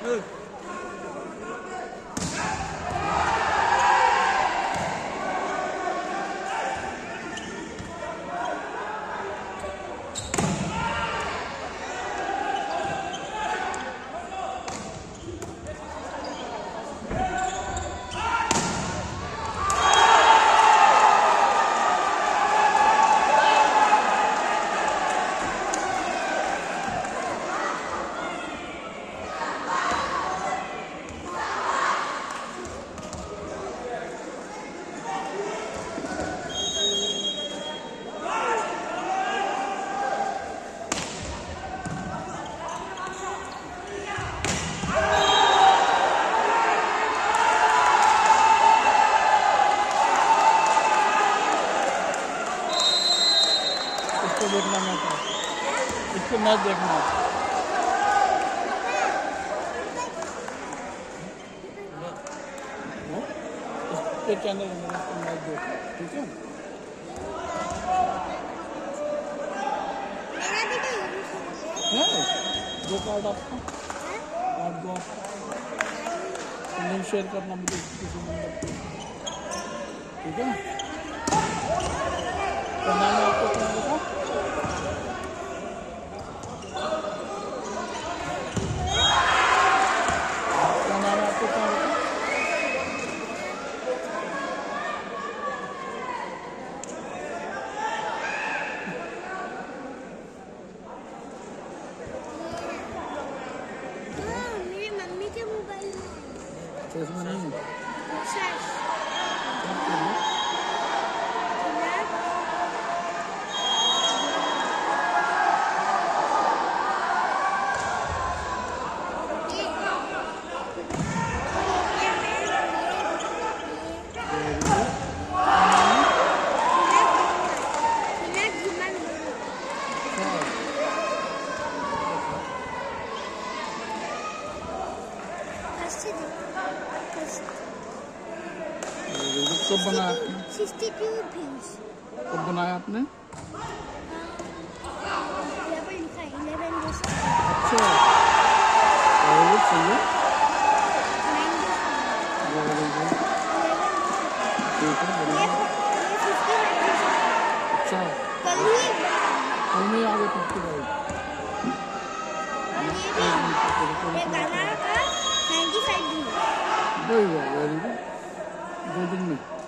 देखना मैच है, इसको मैच देखना है। इसके चैनल में इसको मैच देख, ठीक है। जो कार्ड आपका कार्ड दो, लिंक शेयर करना मुझे किसी नंबर पे, ठीक है। तो नाम है आपको क्या होगा? क्या नाम है आपको क्या होगा? मेरी मम्मी के मोबाइल में इसमें नहीं है। कब बनाया आपने? 62 views। कब बनाया आपने? अच्छा, बहुत सही है। अच्छा, कल में आगे 55। वेरी गुड, 2 दिन में।